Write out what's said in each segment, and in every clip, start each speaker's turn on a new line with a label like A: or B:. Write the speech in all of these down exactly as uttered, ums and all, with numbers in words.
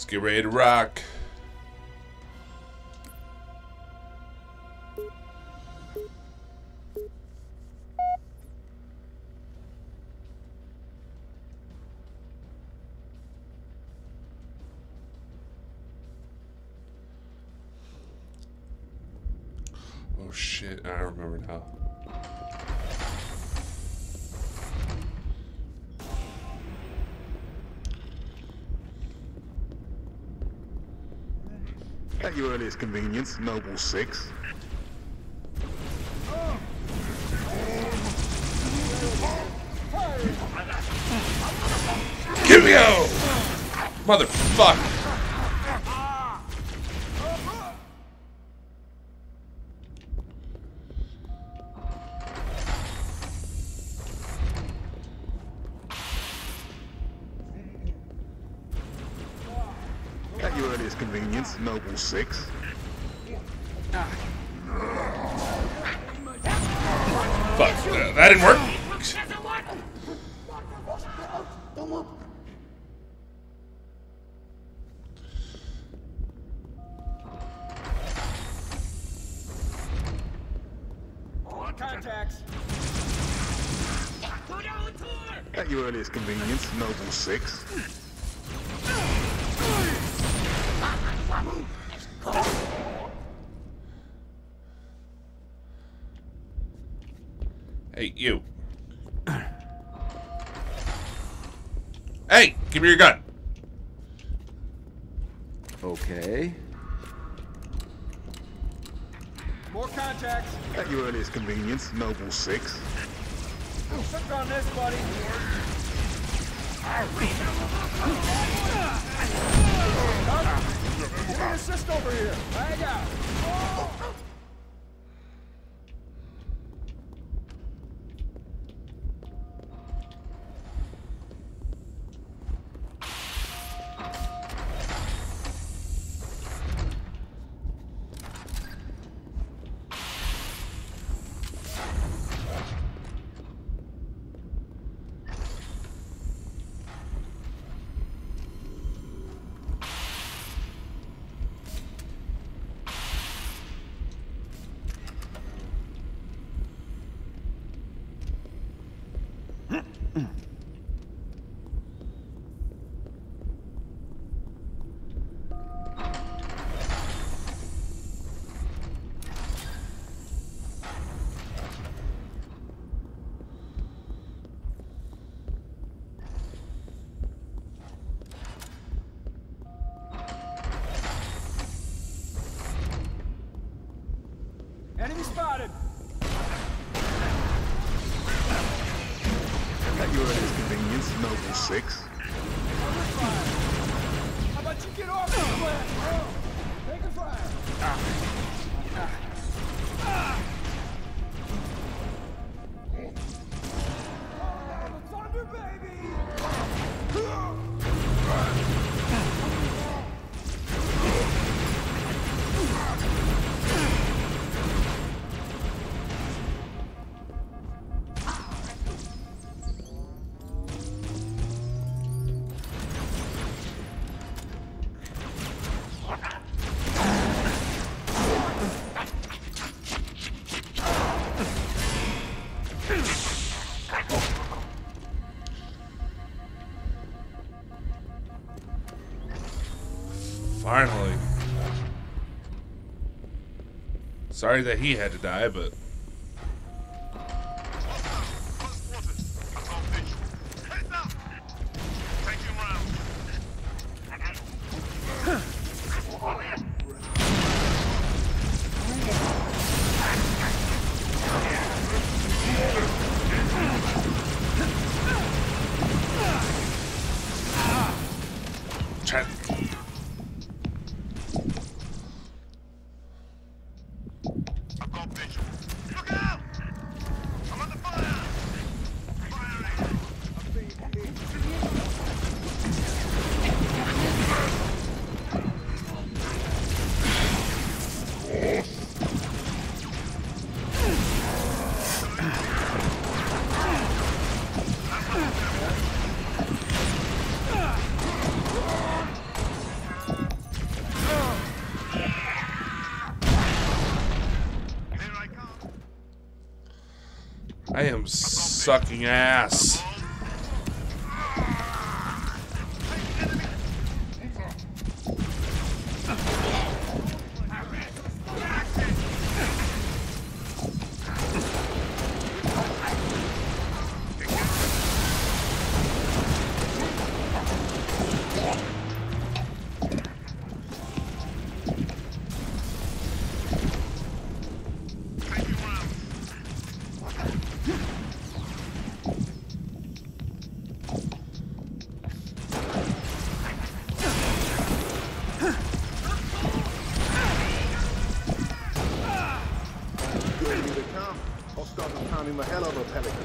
A: get ready to rock. Oh shit, I remember now.
B: At your earliest convenience, Noble Six.
A: Give me out! Motherfucker!
B: At your earliest convenience, Noble Six.
A: Fuck, uh, that didn't work.
C: Contacts.
B: At your earliest convenience, Noble Six.
A: Hey, you. Hey, give me your gun.
D: Okay.
C: More contacts.
B: At your earliest convenience, Noble Six.
C: Look on this, buddy. Give me an assist over here. Hang out. Enemy spotted.
B: At your earliest convenience, Noble Six.
C: How about you get off the plant, bro? Take a fire. Ah. Ah. Ah. Oh, thunder, baby.
A: Finally. Sorry that he had to die, but... Chat. I am sucking ass.
B: The hell of a pelican.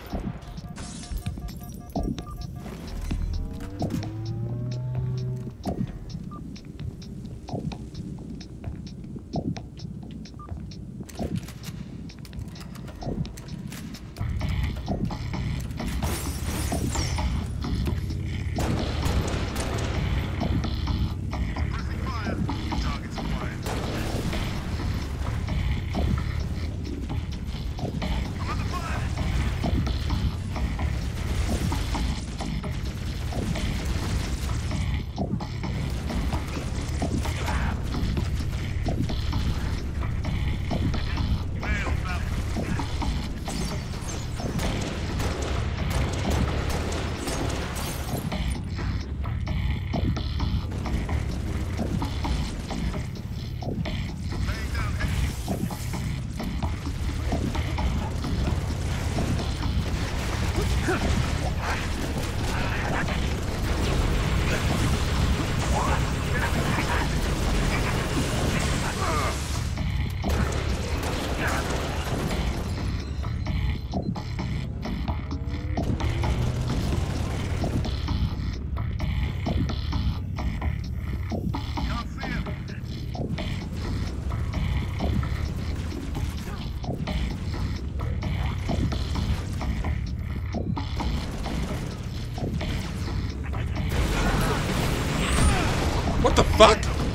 A: What the fuck?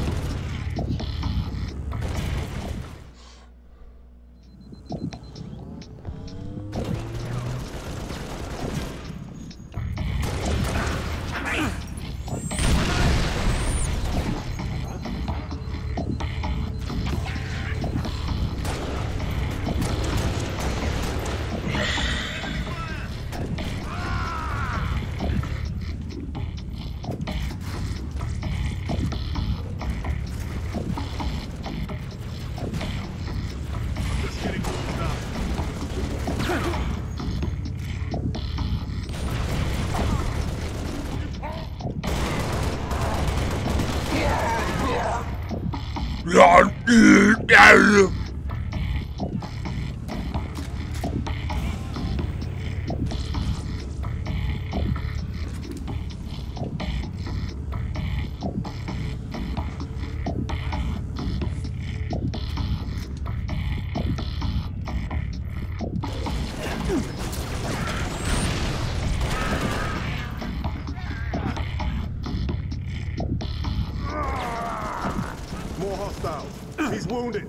B: More hostiles. He's wounded.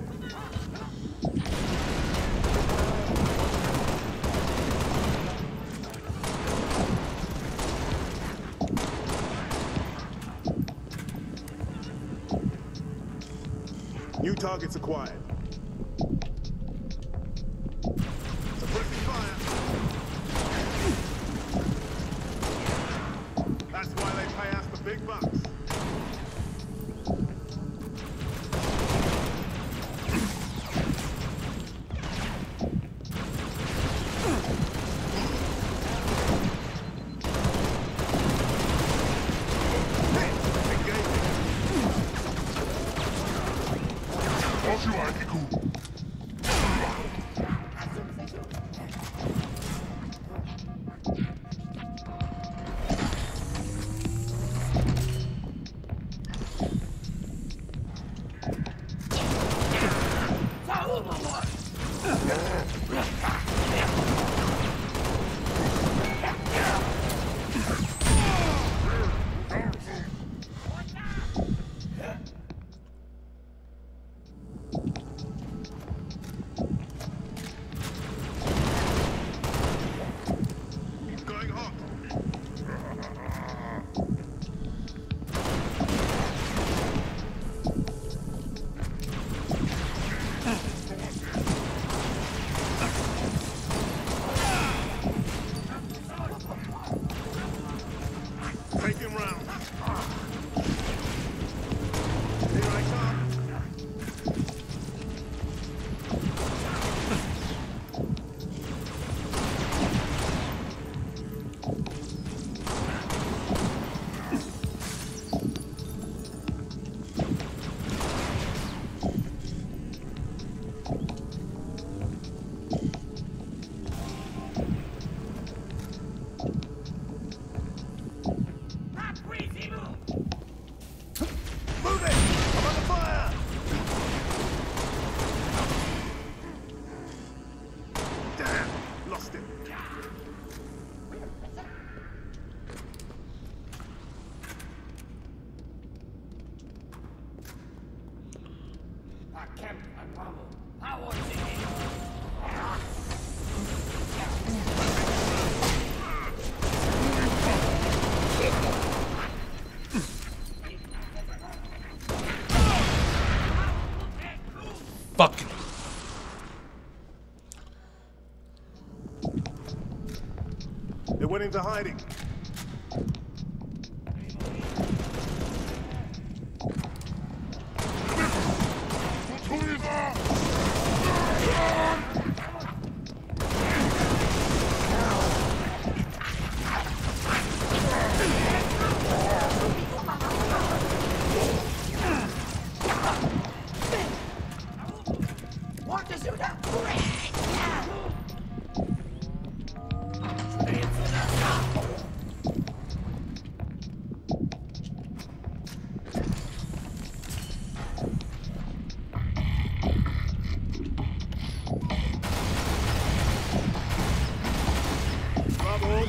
B: New targets acquired. Suppressing fire. That's why they pay us the big bucks.
C: kept a bubble. I want to see you.
A: Fucking.
B: They went into hiding.
C: Want to shoot up?
B: Bravo.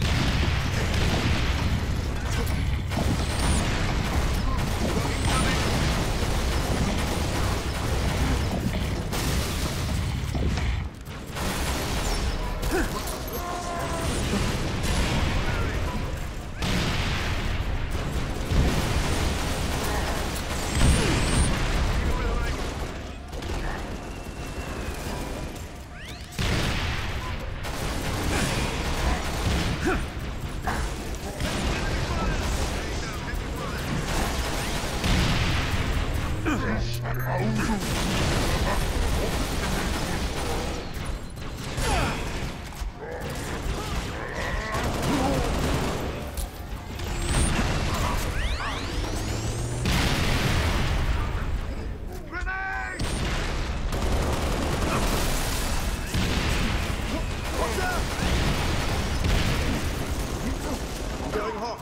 B: Going hot.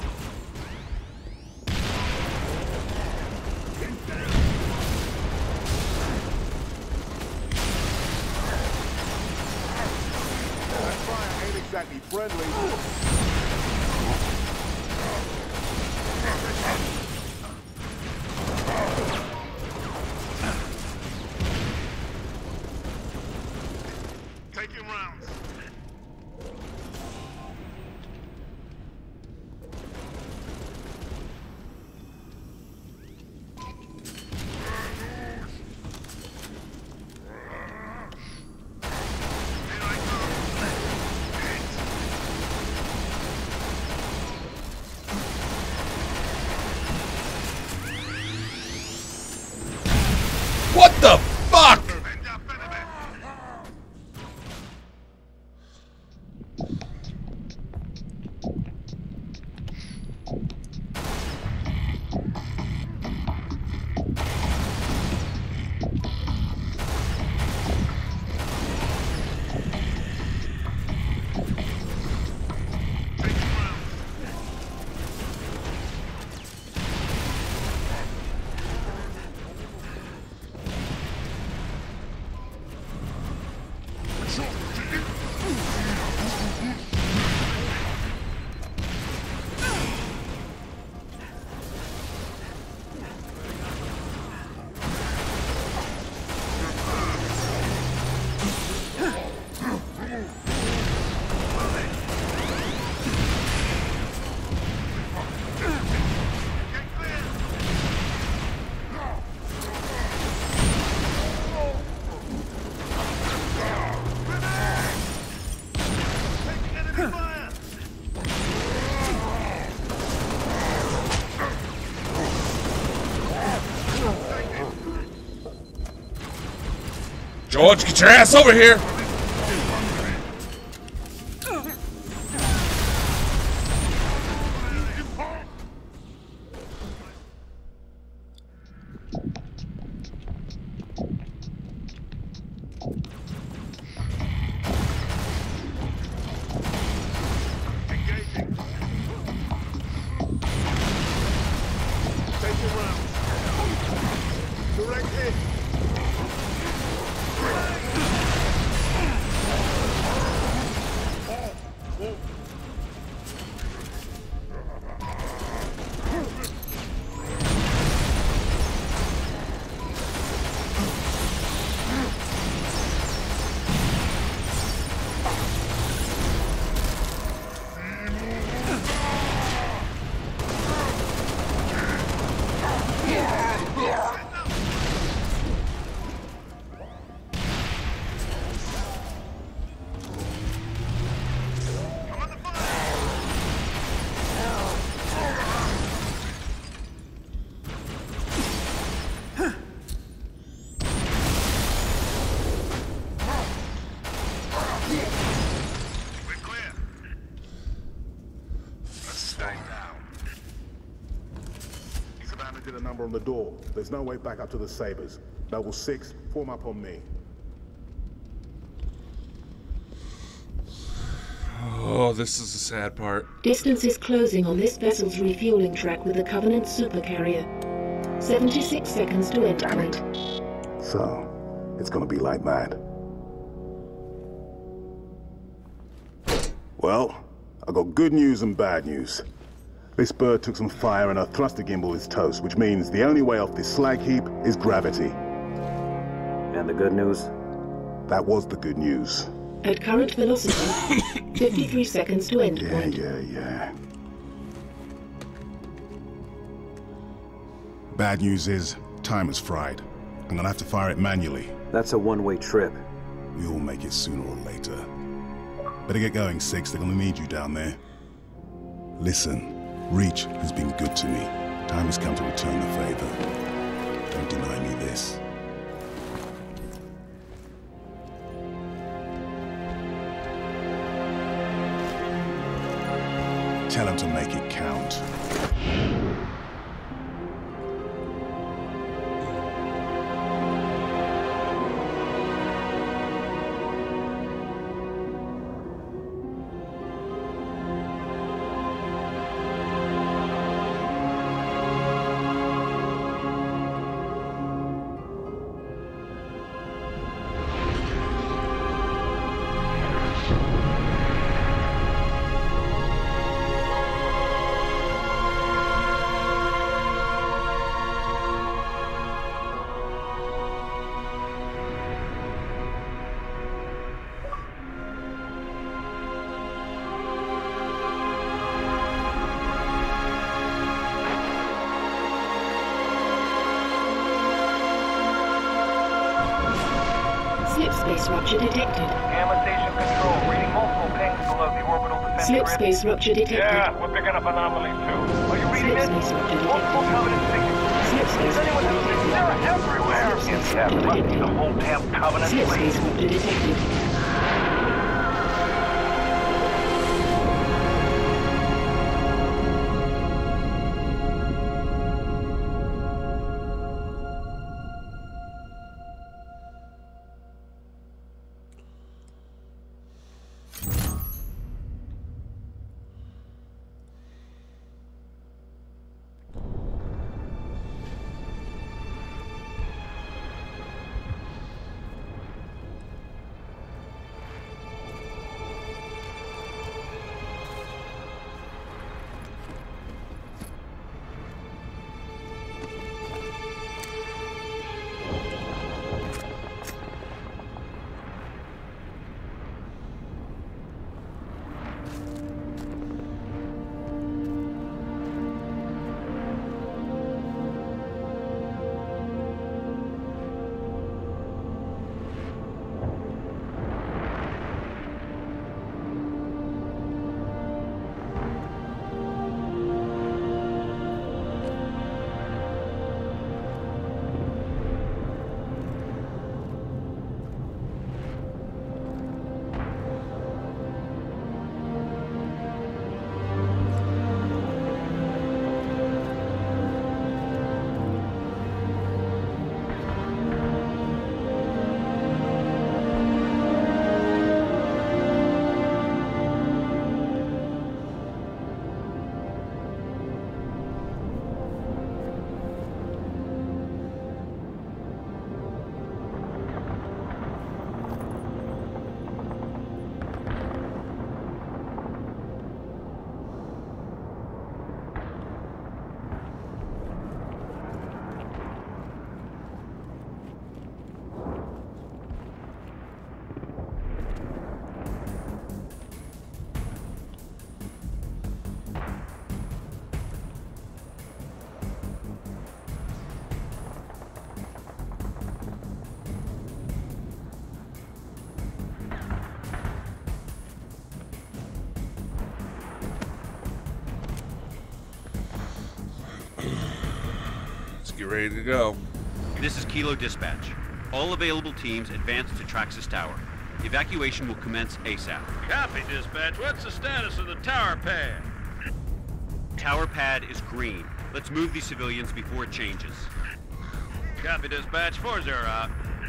B: That fire ain't exactly friendly. Taking rounds.
A: What the fuck? George, get your ass over here!
B: Engaging. Take your rounds. Direct hit. Stay down. He's abandoned a number on the door. There's no way back up to the Sabres. Noble six, form up on me.
A: Oh, this is the sad part.
D: Distance is closing on this vessel's refueling track with the Covenant supercarrier. seventy-six seconds to end point.
B: So, it's gonna be like mad. Well, I got good news and bad news. This bird took some fire and our thruster gimbal is toast, which means the only way off this slag heap is gravity.
E: And the good news?
B: That was the good news.
D: At current velocity, fifty-three seconds to end
B: Yeah,
D: point.
B: yeah, yeah. Bad news is, time is fried. I'm gonna have to fire it manually.
E: That's a one-way trip.
B: We all make it sooner or later. Better get going, Six. They're gonna need you down there. Listen, Reach has been good to me. Time has come to return the favor. Don't deny me this. Tell him to make it count.
D: Slipspace rupture detected.
F: Gamma station control, reading multiple pings below the orbital defense grid.
D: Slipspace rupture detected.
F: Yeah, we're picking up anomalies too. Are you reading it?
D: Slipspace rupture
F: Multiple
D: detected.
F: covenant signatures.
D: Slipspace
F: Does anyone
D: rupture
F: else?
D: detected.
F: They're everywhere.
D: Slipspace
F: Yeah,
D: rupture
F: fuck
D: detected.
F: the whole damn covenant,
D: Slipspace
F: please.
D: rupture detected.
A: Get ready to go.
G: This is Kilo Dispatch. All available teams advance to Traxxas Tower. Evacuation will commence ASAP.
H: Copy, Dispatch. What's the status of the tower pad?
G: tower pad is green. Let's move these civilians before it changes.
H: Copy, dispatch. four zero out.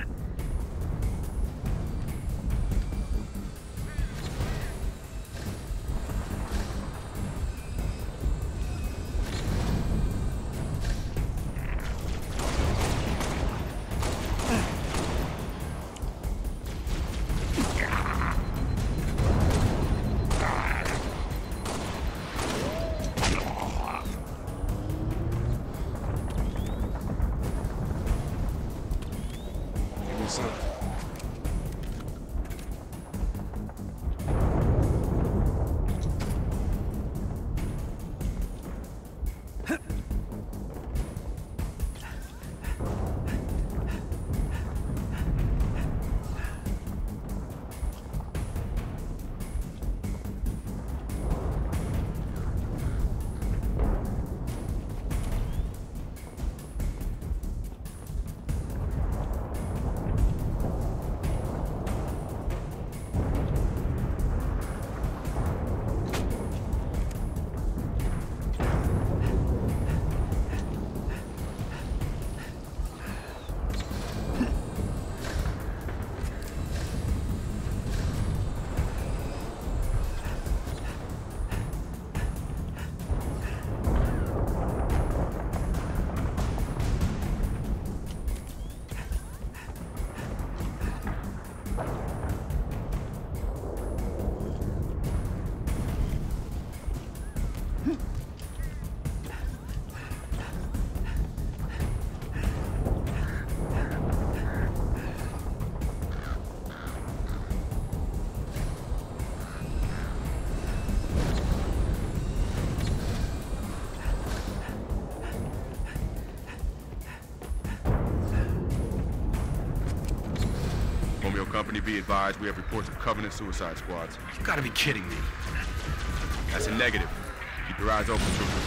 I: Company be advised, we have reports of Covenant suicide squads.
H: You gotta be kidding me.
I: That's a negative. Keep your eyes open, troopers.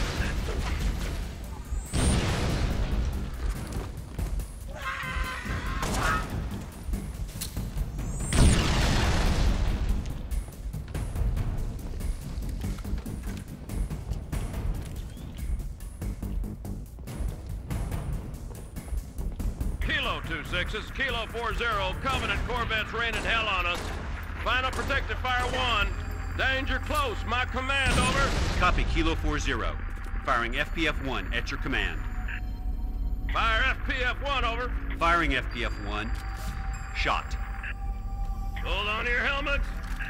H: Kilo two sixes, Kilo four zero, Covenant Corvettes raining hell on us. Final protective fire one. Danger close, my command, over.
G: Copy, Kilo four zero. Firing F P F one at your command.
H: Fire F P F one, over.
G: Firing F P F one. Shot.
H: Hold on to your helmets.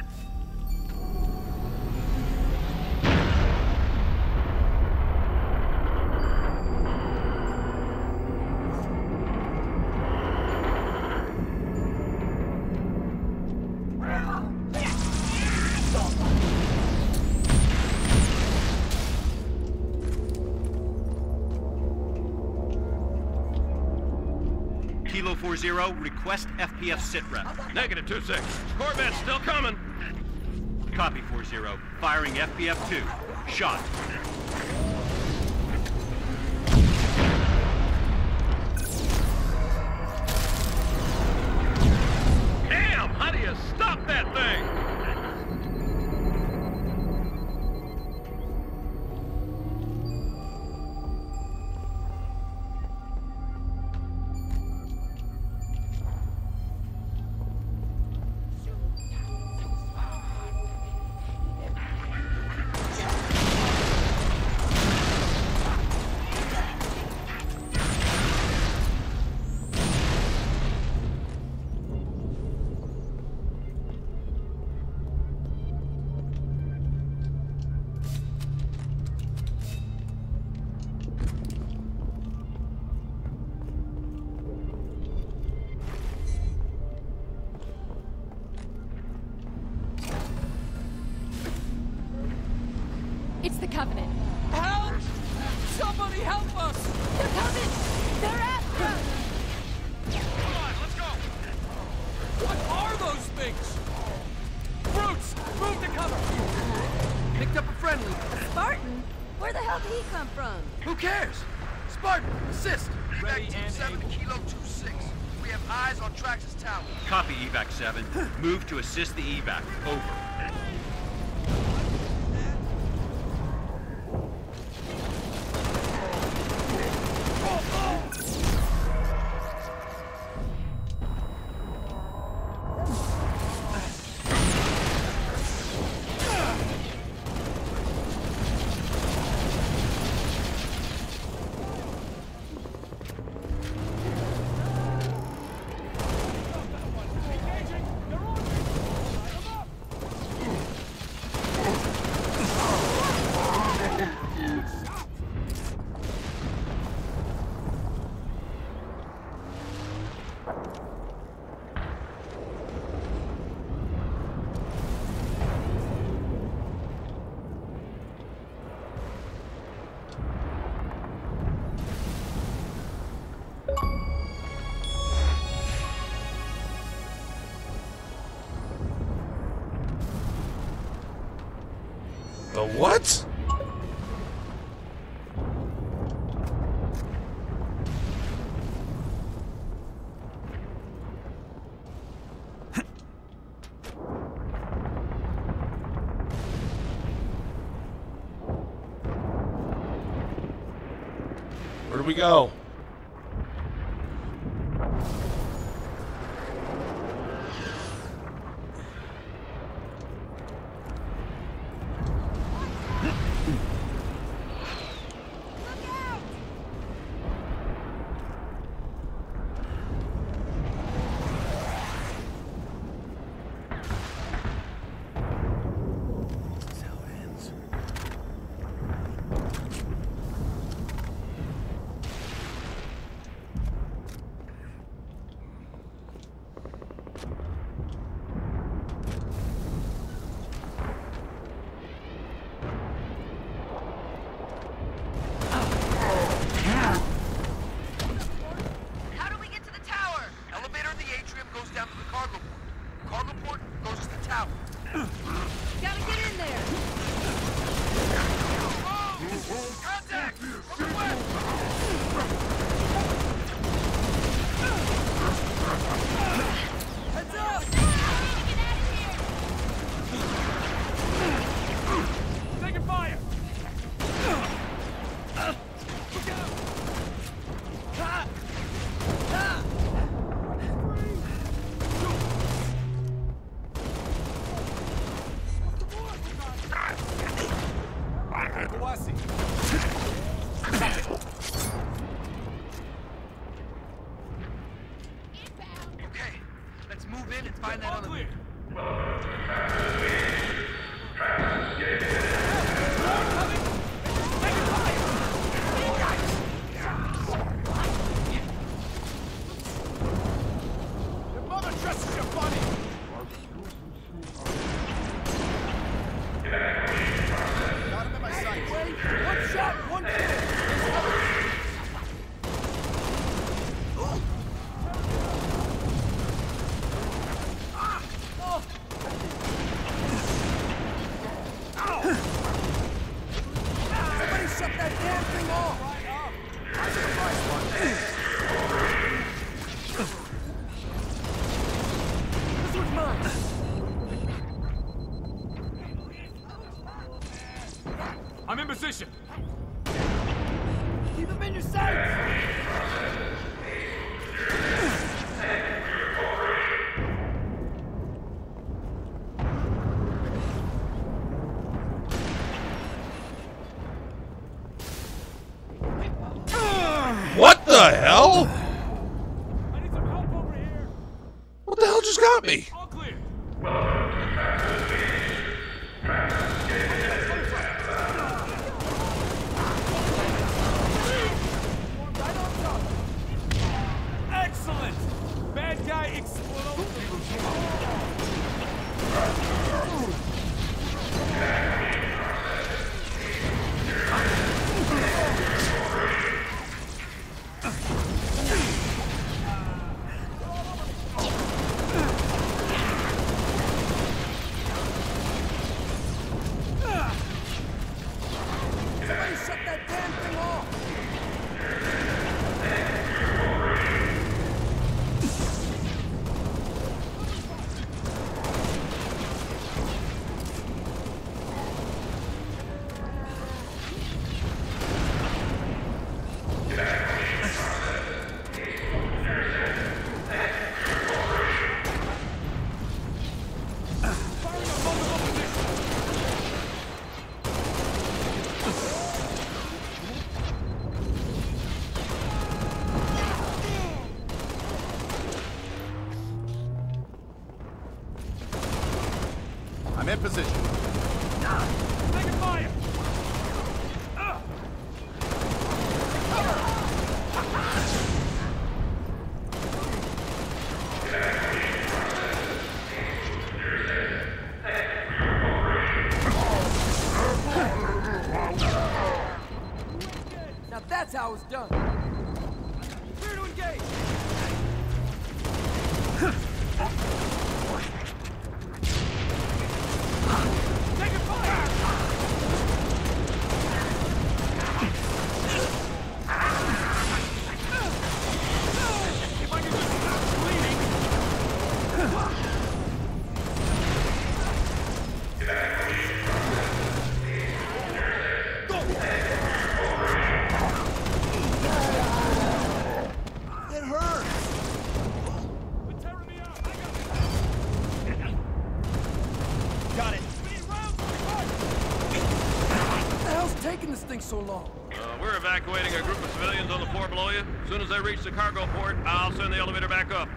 G: Kilo four zero, request F P F sitrep.
H: Negative two six. Corvette's still coming.
G: Copy four zero. Firing F P F two. Shot.
H: Damn! How do you stop that thing?
J: It's the Covenant.
C: Help! Somebody help us!
J: They're coming! They're after us!
H: Come on, let's go!
C: What are those things? Brutes! Move to cover! Picked up a friendly.
J: A Spartan? Where the hell did he come from?
C: Who cares? Spartan, assist!
K: Ready and seven to Kilo two six. We have eyes on Traxxas Tower.
G: Copy evac seven. Move to assist the evac. Over.
A: Where do we go?
C: I'm in position. Keep them in your sights.
A: What the hell?
C: I need some help over here.
A: What the hell just got me?
C: All clear. Excellent! Bad guy explode. Somebody shut that damn thing off!
I: I'm in position.
C: Taking fire! Now that's how it's done. Clear to engage. Taking fire! If I could just stop bleeding! Go! so long?
H: Uh, we're evacuating a group of civilians on the floor below you. As soon as they reach the cargo port, I'll send the elevator back up.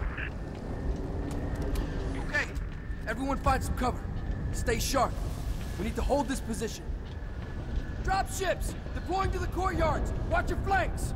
C: Okay, everyone find some cover. Stay sharp. We need to hold this position. Drop ships! Deploying to the courtyards! Watch your flanks!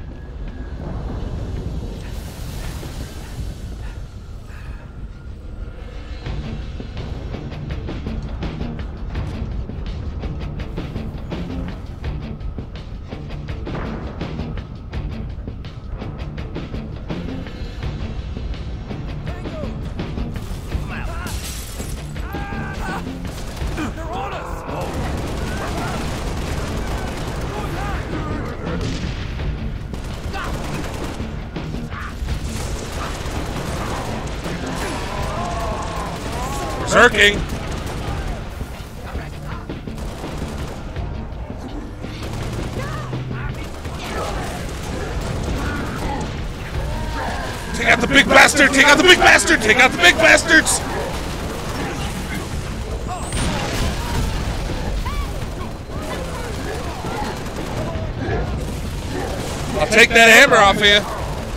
A: Berserking! Take out the big bastard! Take out the big bastard! Take out the big bastards! I'll take that hammer off of you.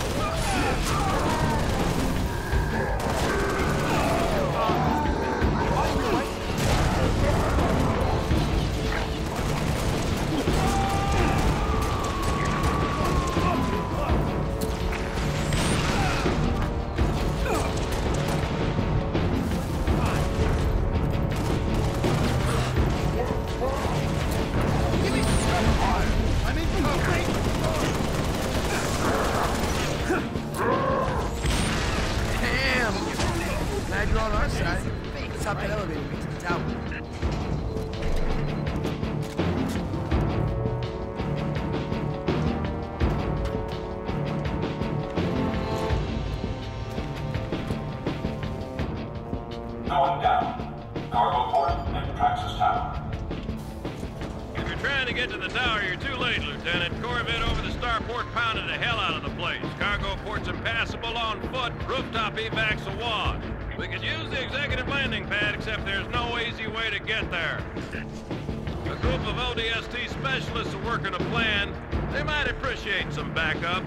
L: Going down. Cargo port and Praxis Tower.
H: If you're trying to get to the tower, you're too late, Lieutenant. Corvette over the starport pounded the hell out of the place. Cargo port's impassable on foot. Rooftop evac's a wash. We could use the executive landing pad, except there's no easy way to get there. A group of O D S T specialists are working a plan. They might appreciate some backup.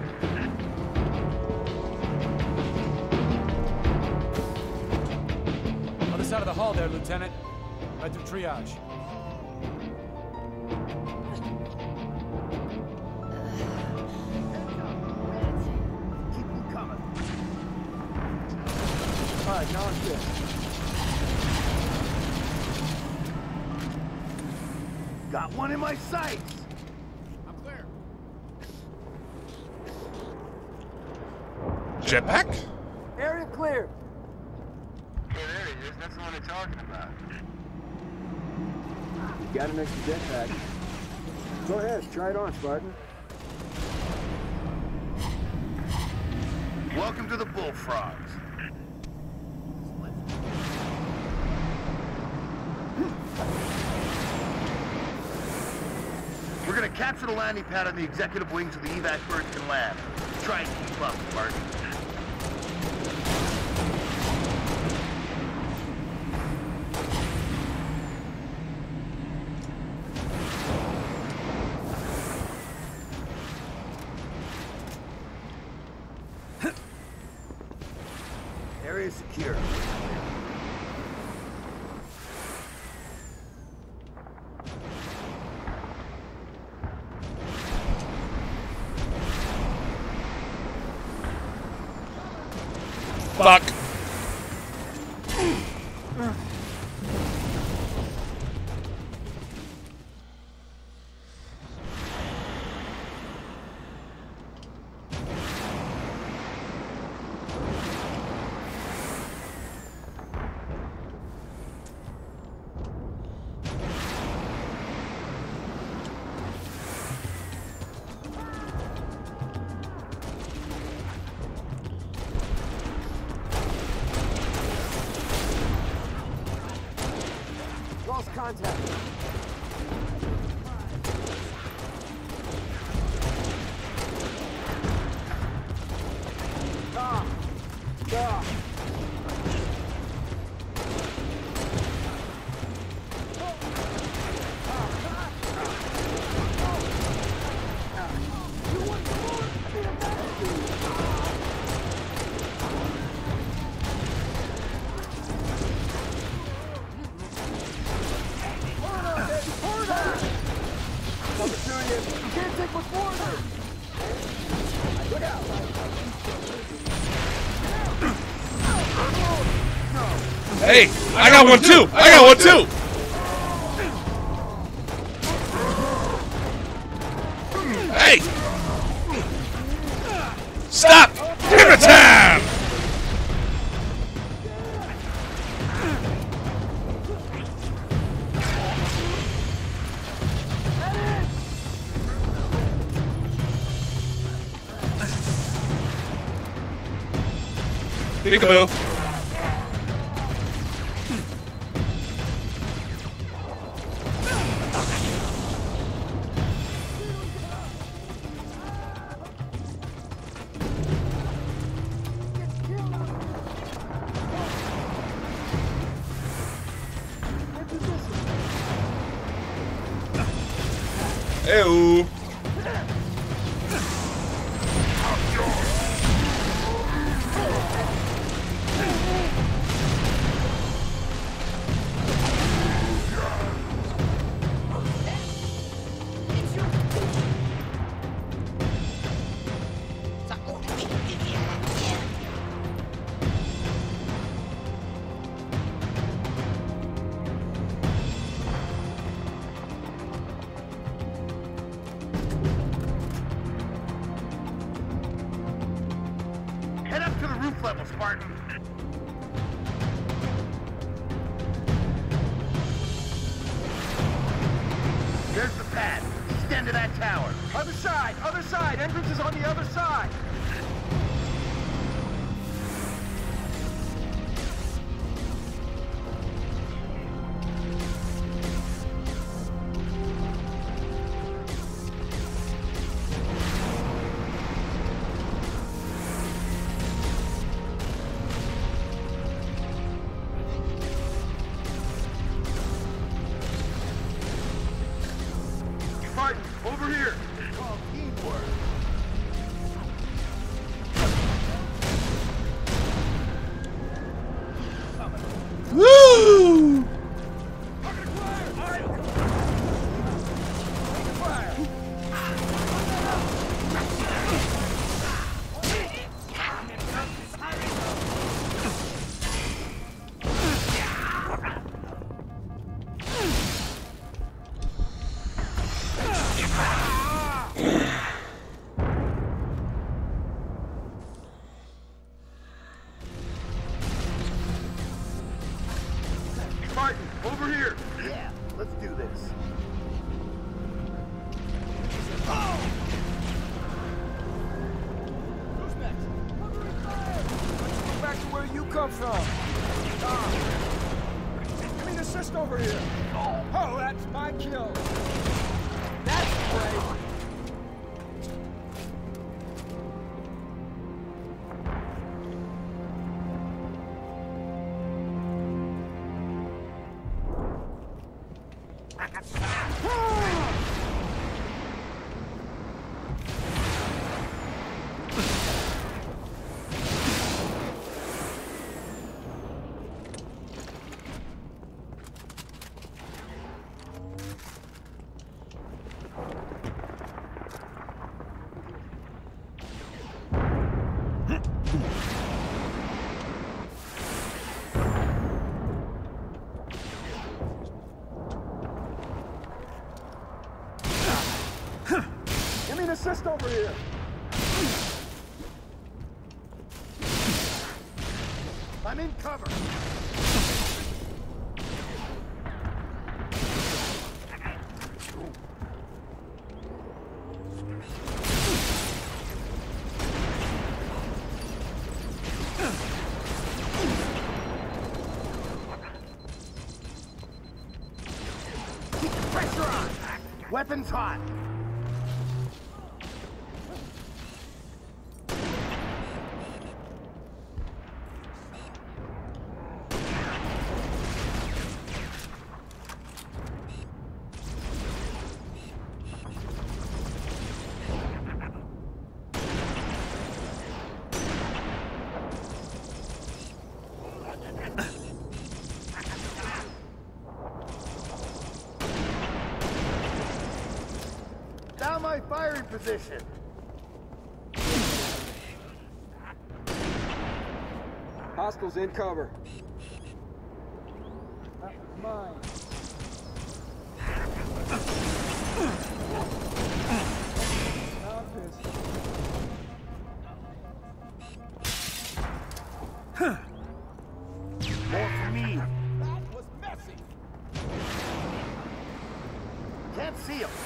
C: Other side of the hall there, Lieutenant. Right through triage.
K: Keep them coming.
C: All right, now I'm good.
K: Got one in my sights.
C: I'm clear.
A: Jetpack?
C: Area clear.
I: Yeah, there he is. That's the one they're talking about.
E: Got an extra jetpack. Go ahead, try it on, Spartan.
K: Welcome to the Bullfrogs. We're gonna capture the landing pad on the executive wing so the evac birds can land. Try and keep up, Spartan. Area secure.
A: Fuck.
C: Lost contact. Stop. Stop.
A: Hey, I got one too! I got one too! Hey! Stop! Hammer time! Peekaboo. Ew.
K: Head up to the roof level, Spartan. There's the pad. Extend to that tower.
E: Other side, other side. Entrance is on the other side.
K: Spartan, over here. It's called teamwork.
A: Woo!
K: Spartan, over here. Yeah, let's do this.
E: Who's next? Go back to where you come from. Ah. Give me an assist over here. Oh, that's my kill. That's great. Give me an assist over here.
K: I'm in cover. Keep the pressure on. Weapons hot. Down my firing position.
E: Hostiles in cover. Mine.
K: Huh. More for me.
E: That was messy.
K: Can't see him.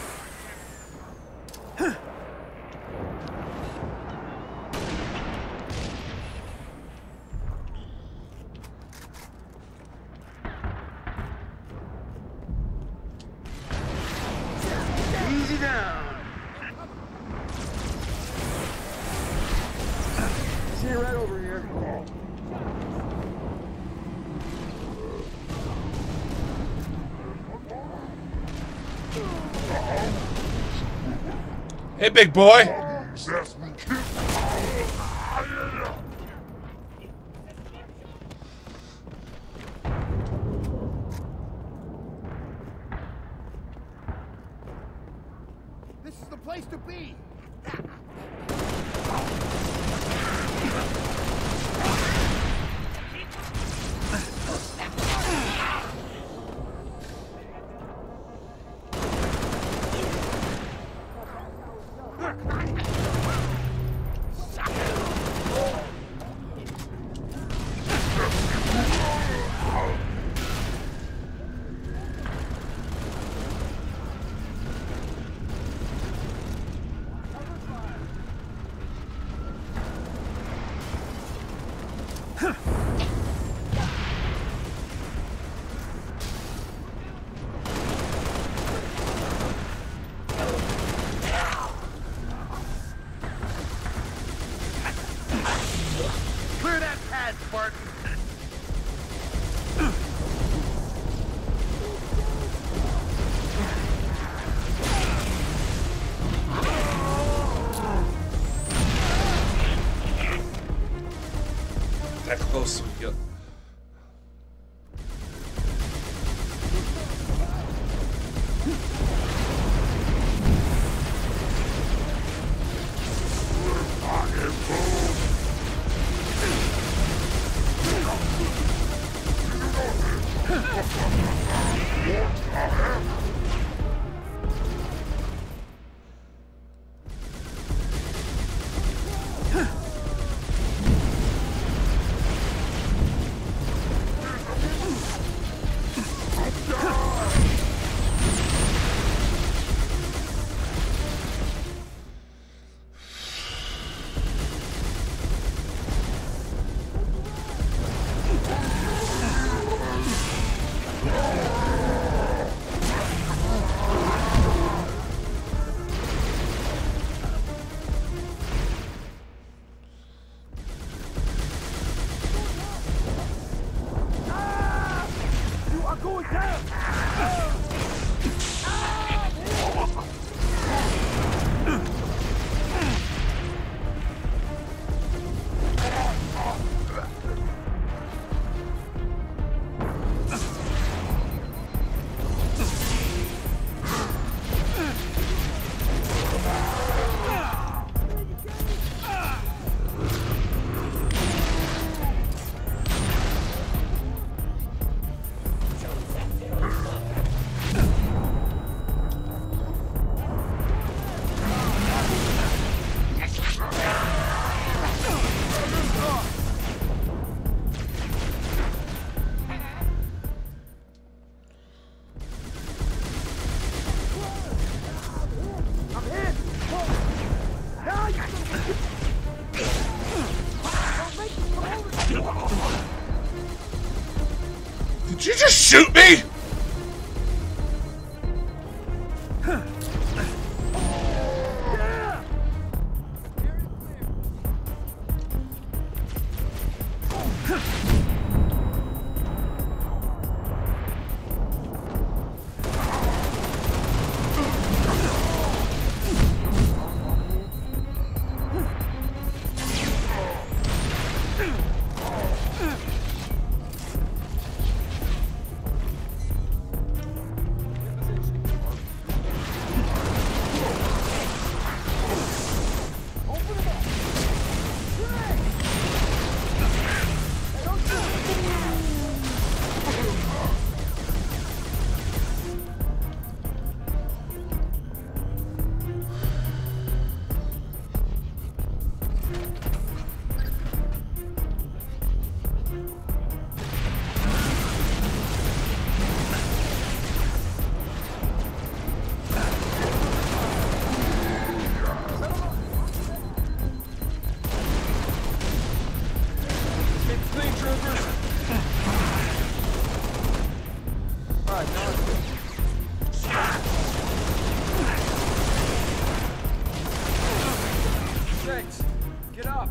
K: Easy down.
E: See you right over here.
A: Hey, big boy.
K: This is the place to be. Clear that pad, Spartan.
A: That close. Yep. Did you just shoot me?
E: Thanks. Get up.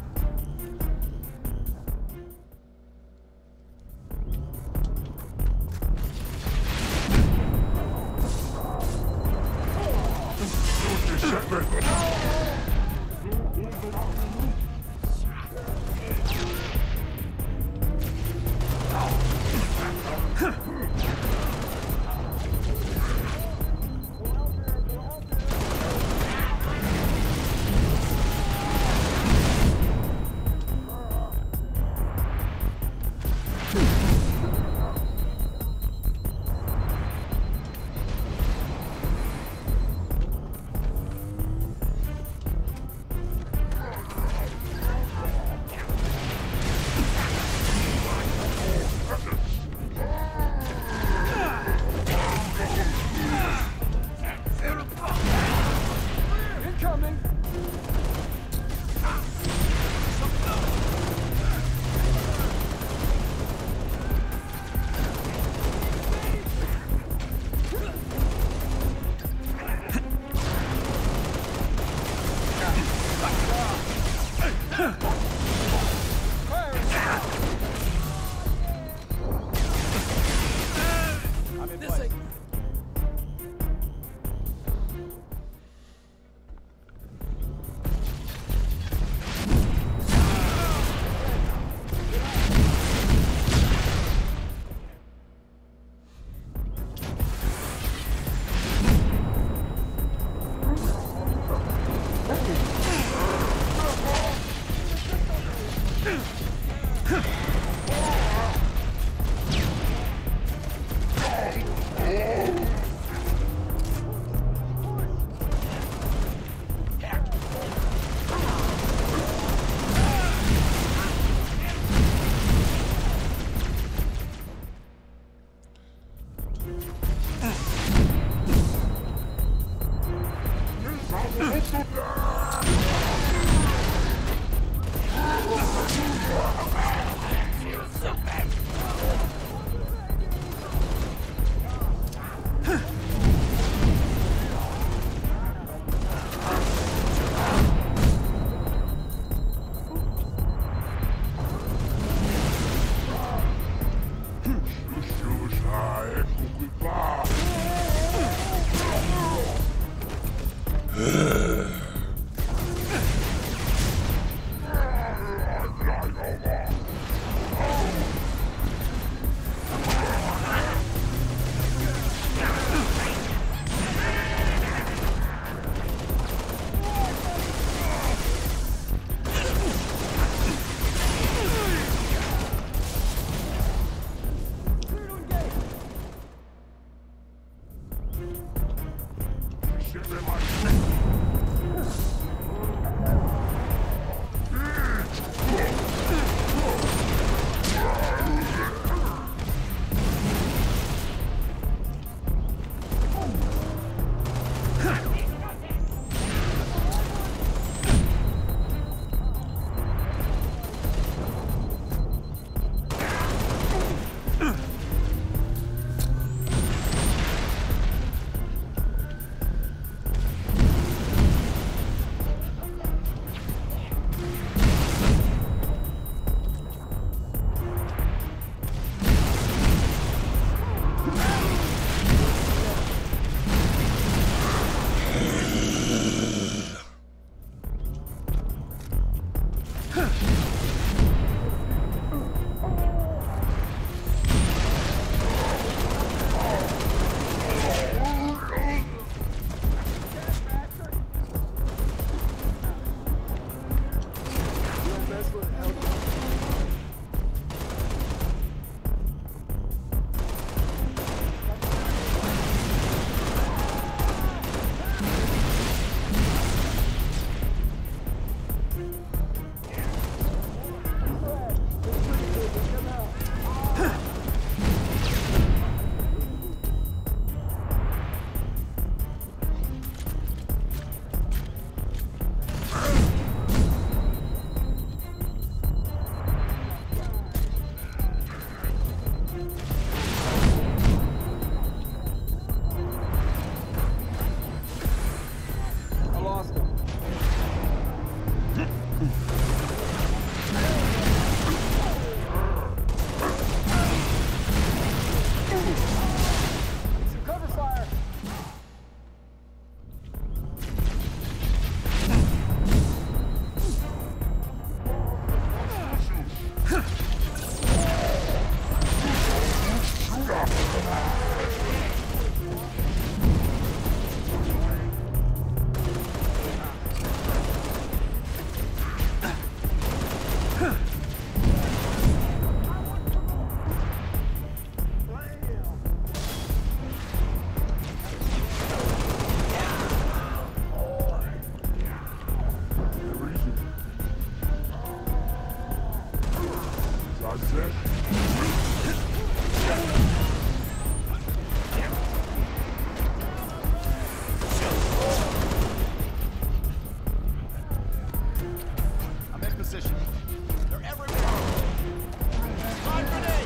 M: Yeah.
I: position. They're everywhere. On grenade!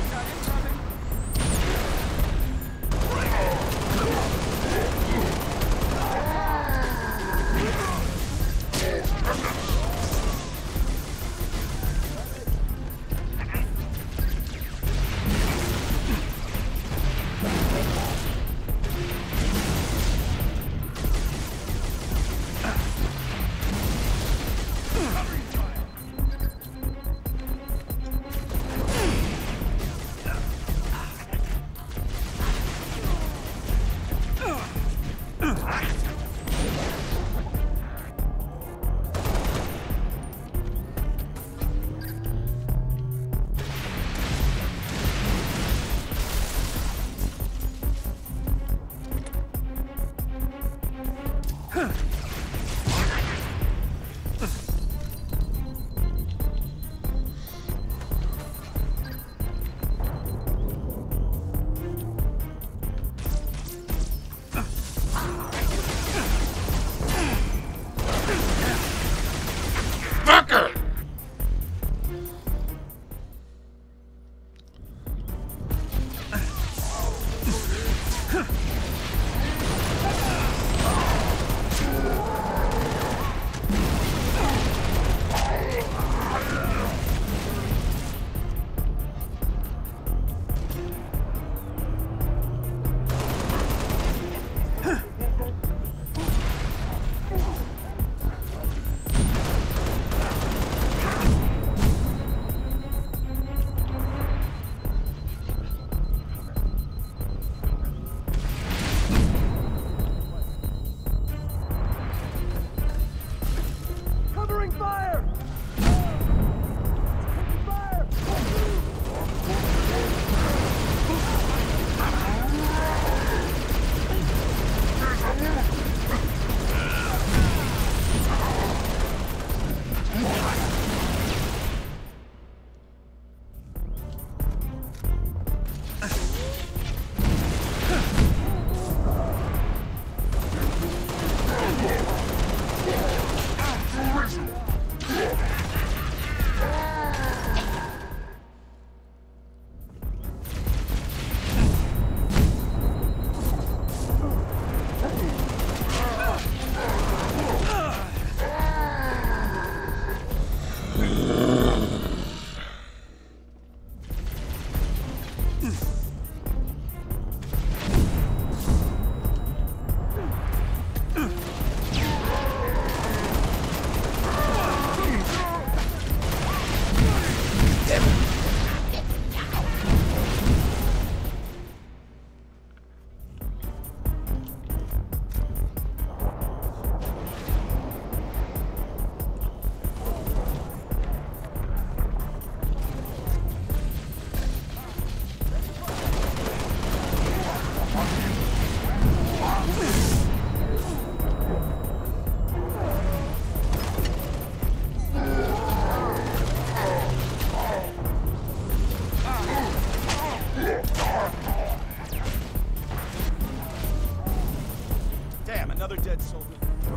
E: Another dead soldier.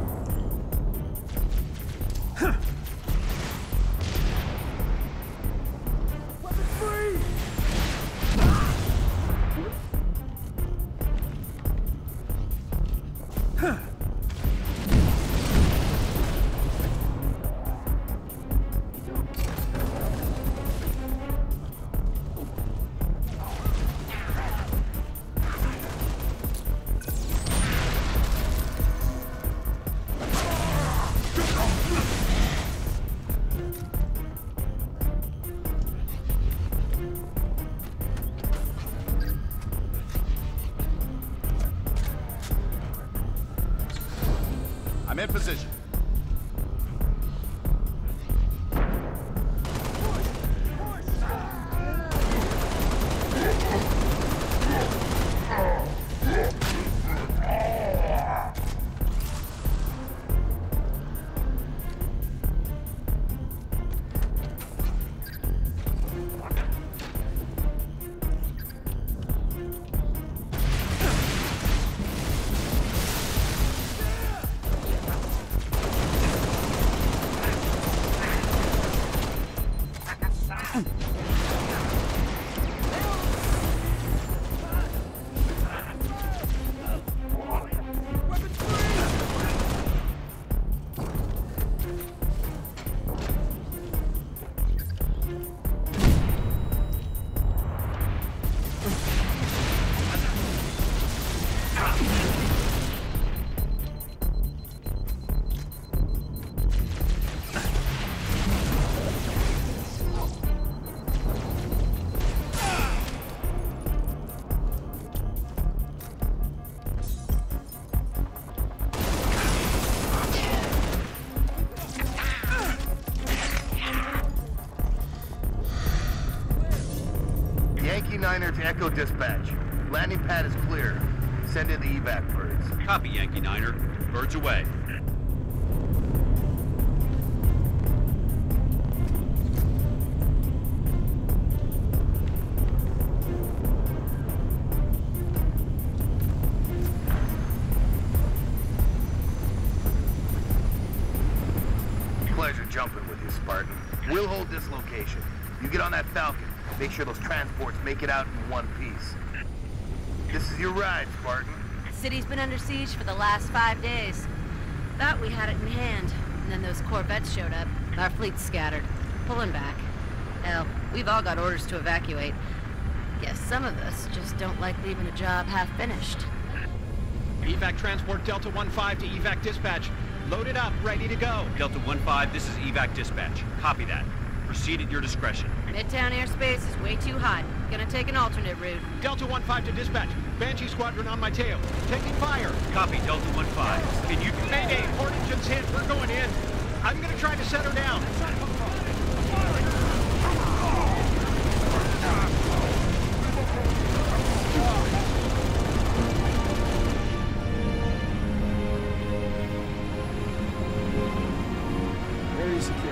E: Weapon free!
I: I'm in position.
K: Yankee Niner to Echo Dispatch. Landing pad is clear. Send in the evac birds.
G: Copy, Yankee Niner. Birds away.
K: Pleasure jumping with you, Spartan. We'll hold this location. You get on that Falcon. Make sure those transports make it out in one piece. This is your ride, Spartan.
J: The city's been under siege for the last five days. Thought we had it in hand, and then those corvettes showed up. Our fleet's scattered, pulling back. Hell, we've all got orders to evacuate. Guess some of us just don't like leaving a job half finished.
E: Evac transport Delta one five to evac dispatch. Loaded up, ready to go.
G: Delta one five, this is evac dispatch. Copy that. Proceed at your discretion.
J: Midtown airspace is way too hot. Gonna take an alternate route.
E: Delta one five to dispatch. Banshee squadron on my tail. Taking fire.
G: Copy, Delta one five. Can you...
E: Mayday, port engine's hit. We're going in. I'm gonna try to set her down.
C: Very secure.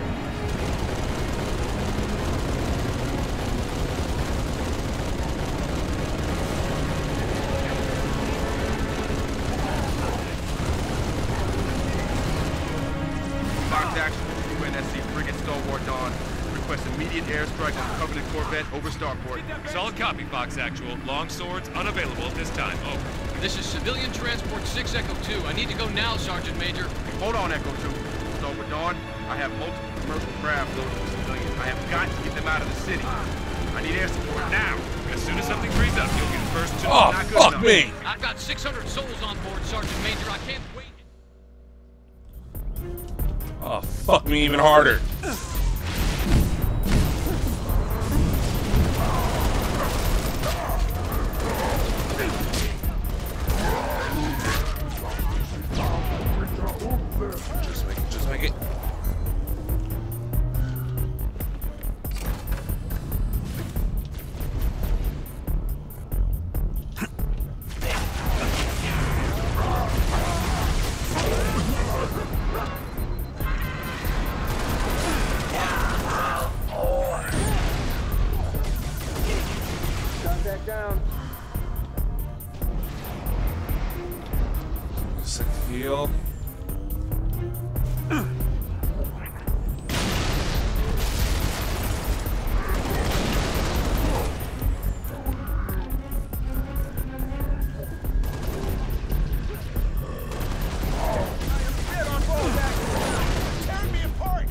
I: Fox Action, U N S C frigate Stalwart Dawn. Request immediate airstrike on Covenant Corvette over starport.
A: Solid copy, Fox Actual. Long swords unavailable at this time. Over.
M: This is civilian transport six Echo two. I need to go now, Sergeant Major.
I: Hold on, Echo two. Stalwart Dawn, I have multiple commercial craft loaded with civilians. I have got to get them out of the city. I need air support now.
A: As soon as something frees up, you'll get first to... Oh,
I: Not good
A: fuck
I: enough.
A: me!
M: I've got six hundred souls on board, Sergeant Major. I can't wait.
A: Oh, fuck me even harder. Just make it, just make it.
E: Contact down.
A: Sick feel.
E: Get on board, Jack. Tearing me apart.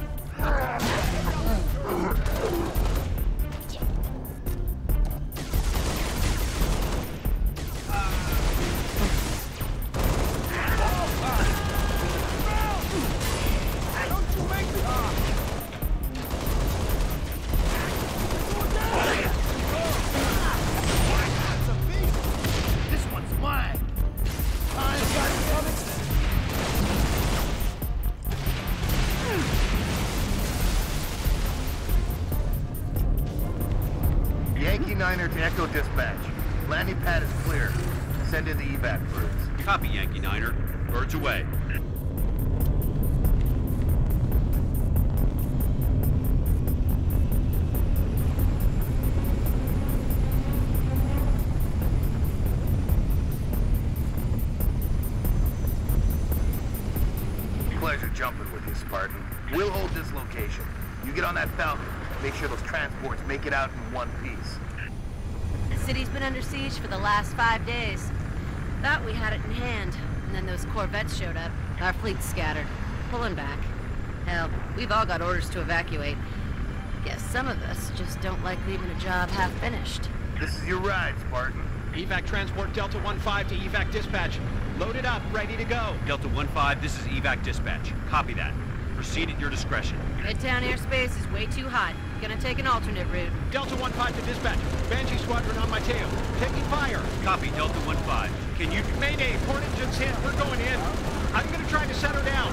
E: Don't you make me off. That's a beast. This one's mine. Time got coming.
K: Yankee Niner to Echo Dispatch. Landing pad is clear. Send in the evac birds.
G: Copy, Yankee Niner. Birds away.
K: Pleasure jumping with you, Spartan. We'll hold this location. You get on that Falcon. Make sure those transports make it out in one piece.
J: The city's been under siege for the last five days. Thought we had it in hand, and then those corvettes showed up. Our fleet's scattered, pulling back. Hell, we've all got orders to evacuate. Guess some of us just don't like leaving a job half finished.
K: This is your ride, Spartan.
E: Evac transport Delta one five to evac dispatch. Loaded up, ready to go.
G: Delta one five, this is evac dispatch. Copy that. Proceed at your discretion.
J: Midtown airspace is way too hot. Gonna take an alternate route.
E: Delta one five to dispatch. Banshee squadron on my tail. Taking fire.
G: Copy, Delta one five. Can you...
E: Mayday, port engine's hit. We're going in. I'm gonna try to set her down.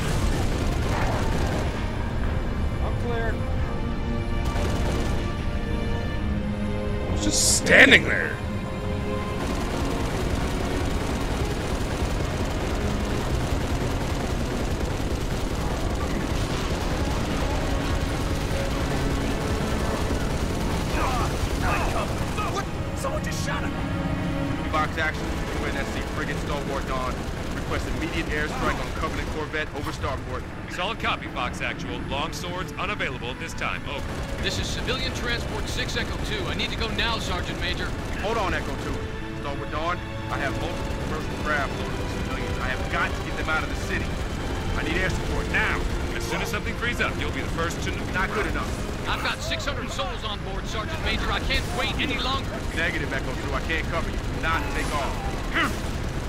E: I'm cleared.
A: Just standing there.
E: Someone just shot him!
I: Fox action, U N S C frigate Stalwart Dawn. Request immediate airstrike on Covenant Corvette over starport.
H: Solid copy, Fox Actual. Long swords unavailable at this time. Over.
M: This is civilian transport six Echo two. I need to go now, Sergeant Major.
I: Hold on, Echo two. Stalwart Dawn, I have multiple commercial craft loaded with civilians. I have got to get them out of the city. I need air support now.
H: As soon as something frees up, you'll be the first to know.
I: Not good enough.
M: I've got six hundred souls on board, Sergeant Major. I can't wait any longer.
I: Negative, Echo two. I can't cover you. Do not take off.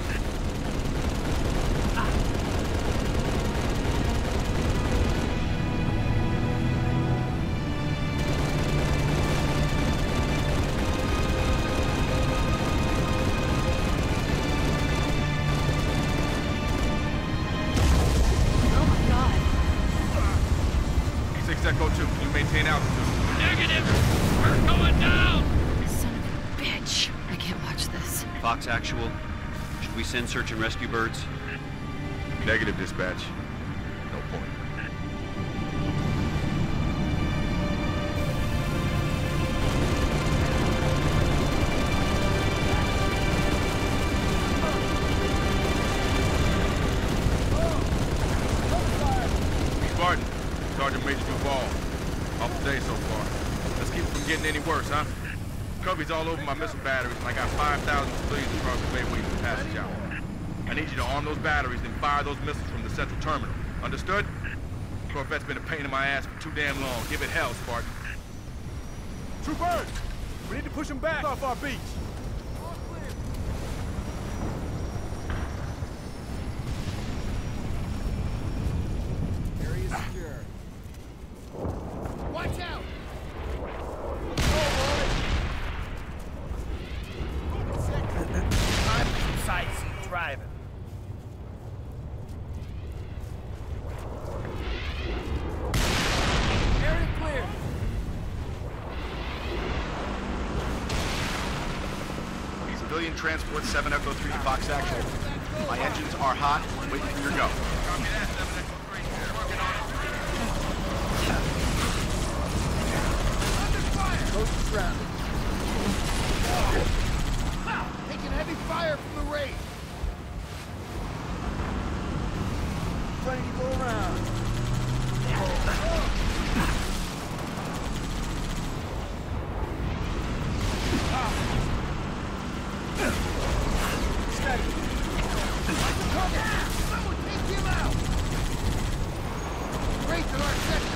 I: Echo two, can you maintain altitude?
M: Negative! We're going down!
J: Son of a bitch. I can't watch this.
G: Fox Actual, should we send search and rescue birds?
I: Negative, dispatch. No point. Spartan, Sergeant Major Duval. Off the day so far. Let's keep it from getting any worse, huh? Cubbies all over my missile batteries, and I got five thousand civilians across the bay waiting for passage out. I need you to arm those batteries and fire those missiles from the central terminal. Understood? Corvette's been a pain in my ass for too damn long. Give it hell, Spartan.
E: Two birds! We need to push them back off our beach. Area secure. Watch out! I'm sightseeing driving. Area clear.
N: Civilian transport seven Echo three to Fox Actual. My engines are hot, waiting for your go.
E: Coast is grounded. Taking heavy fire from the raid. Trying to go around. Steady. Cover! Someone take him out! Raid's in our sector.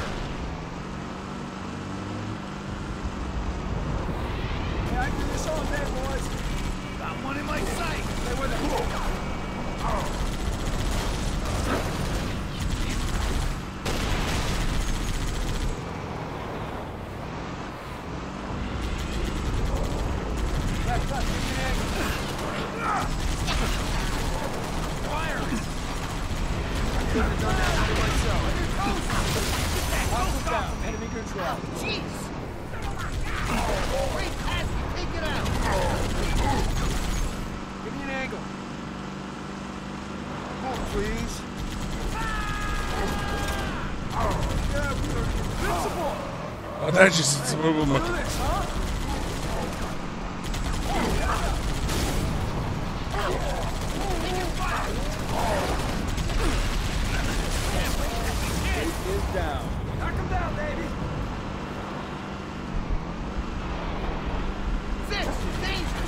E: Yeah, I can do this all day, boys. Got one in my sight. Stay with it. Left, left, give me an angle. Fire! I couldn't have done that by myself. Hostile down, enemy control. Jeez! Wait, pass me, take it out! Give me an angle. Come on, please. Yeah, we are invincible!
A: Oh, that's just some of them.
E: Look at this, huh? He is down. Knock him down, baby! Six! Danger!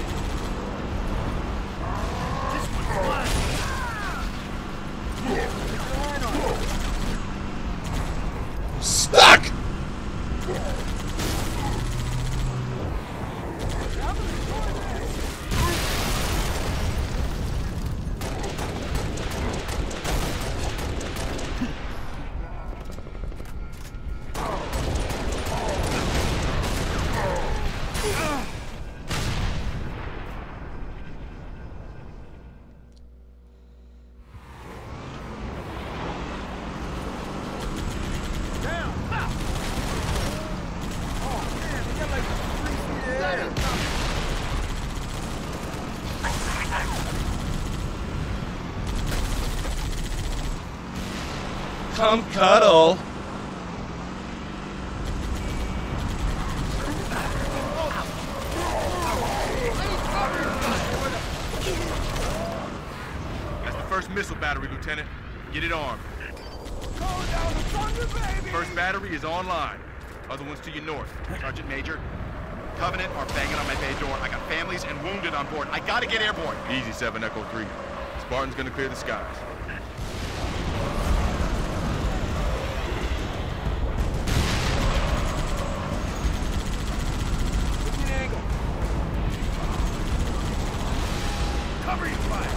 E: This one's mine! Get the line on.
A: Stuck! Come cuddle.
I: That's the first missile battery, Lieutenant. Get it armed. First battery is online. Other ones to your north.
N: Sergeant Major, Covenant are banging on my bay door. I got families and wounded on board. I gotta get airborne.
I: Easy, seven Echo three. Spartan's gonna clear the skies.
E: Cover your fire.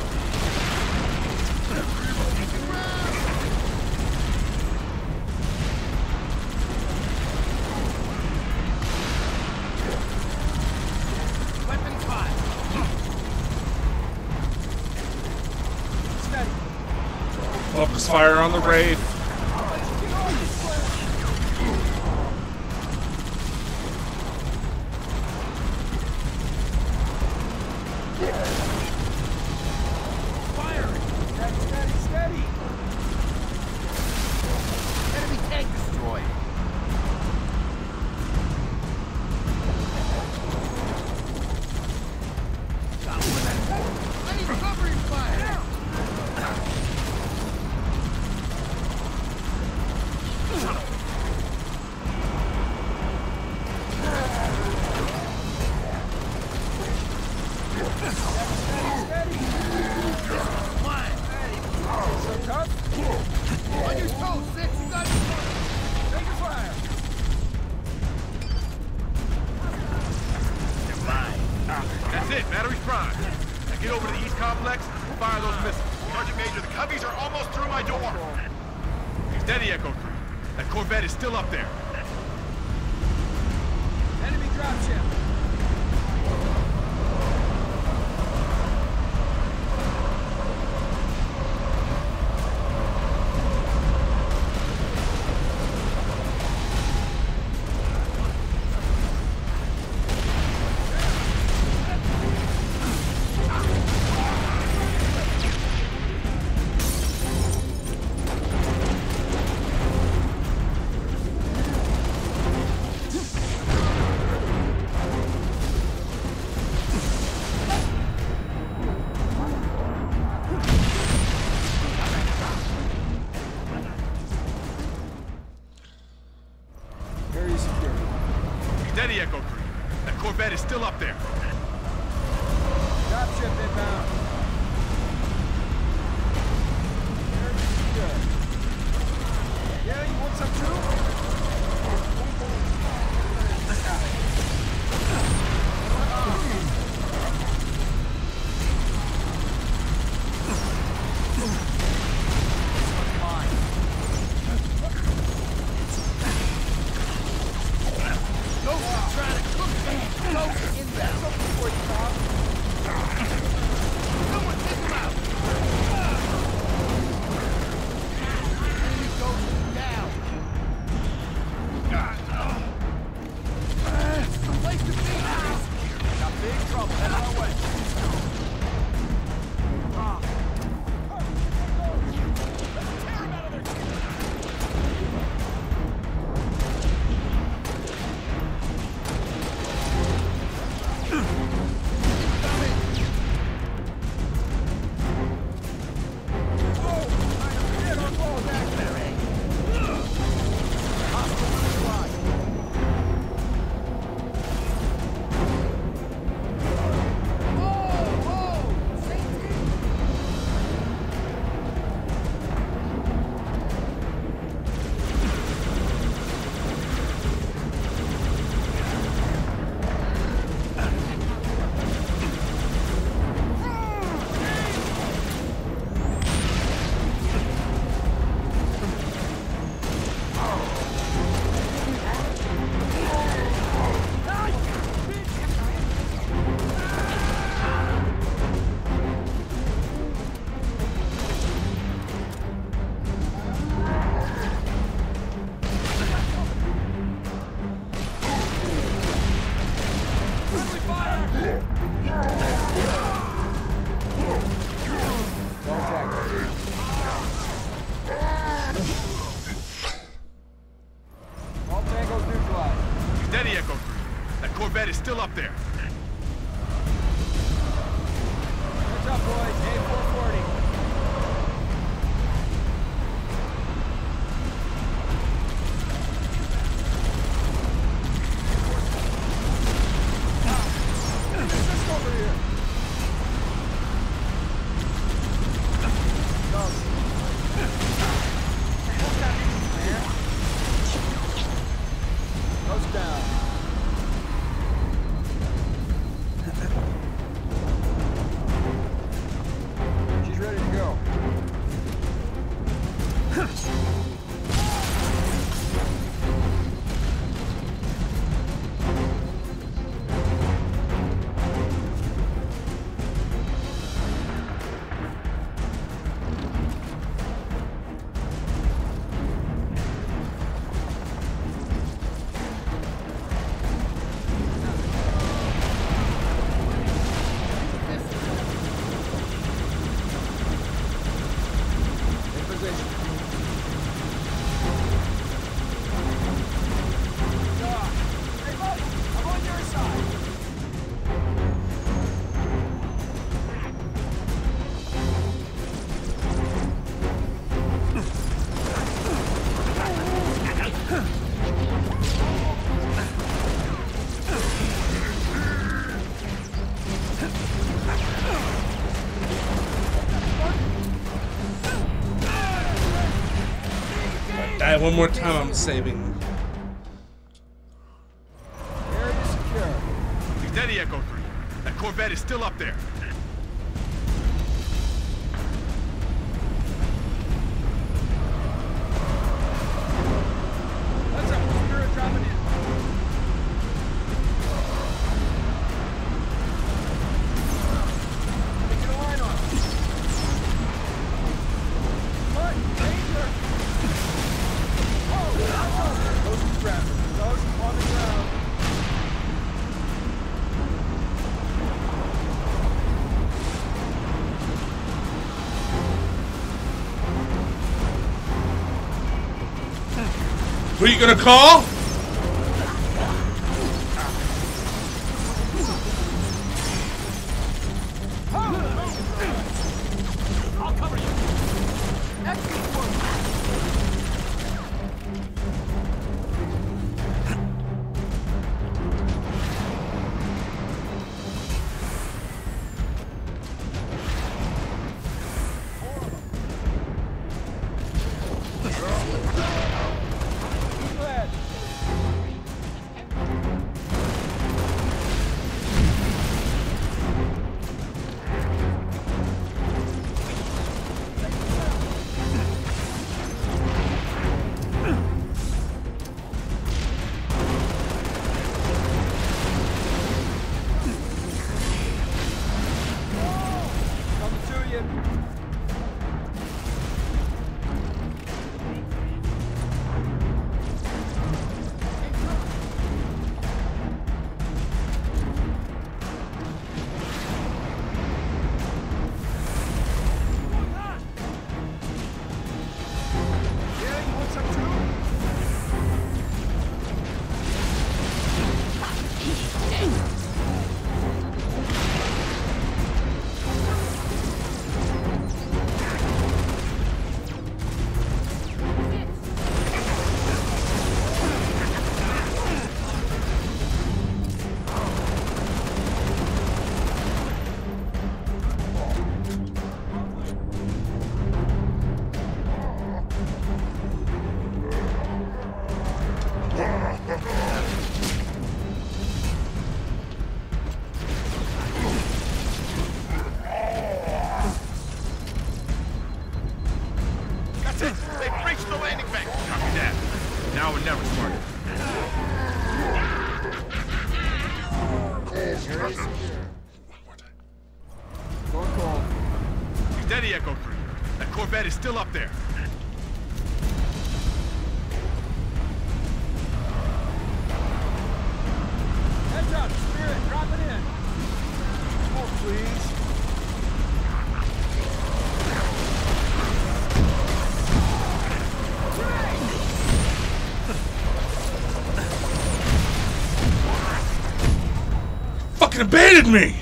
E: Weapons hot. Steady.
A: Focus fire on the raid.
I: That's it, battery's primed. Now get over to the east complex and fire those missiles.
N: Sergeant Major, the Cubbies are almost through my door.
I: Steady, Echo three. That Corvette is still up there.
E: Enemy dropship.
I: Steady, Echo three. That Corvette is still up there.
E: Dropship inbound. Yeah, you want some too?
N: is still up there.
E: Heads up, boys. A four forty. Just over here. Go. Goes down. She's ready to go.
A: Die one more time, I'm saving.
E: Area secure.
N: He's steady, Echo three. That Corvette is still up there.
E: What's up? Spirit dropping in. Taking a line off. What? Danger! Oh, oh, those are trappers. Those on the ground.
A: Who are you gonna call?
E: I'll cover you. Excellent work. Glad. Coming to you. Yeah, you want some too?
N: That's it. They've reached the landing bank. Copy that. Now or never, Spartan.
E: Area secure. Going cold.
N: He's steady, Echo three. That Corvette is still up there.
E: Heads up, Spirit, dropping in. Smoke, please.
A: fucking abandoned me!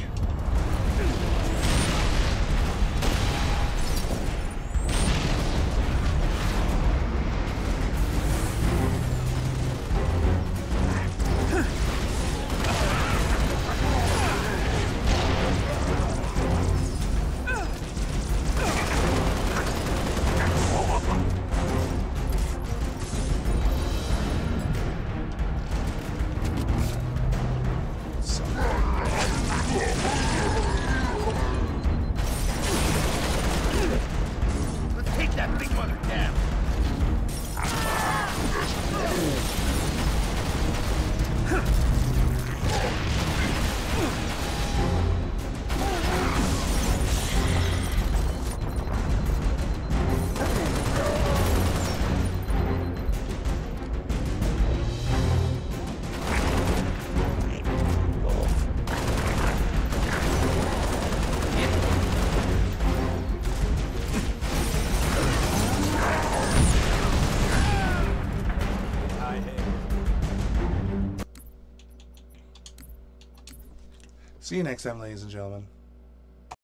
O: See you next time, ladies and gentlemen.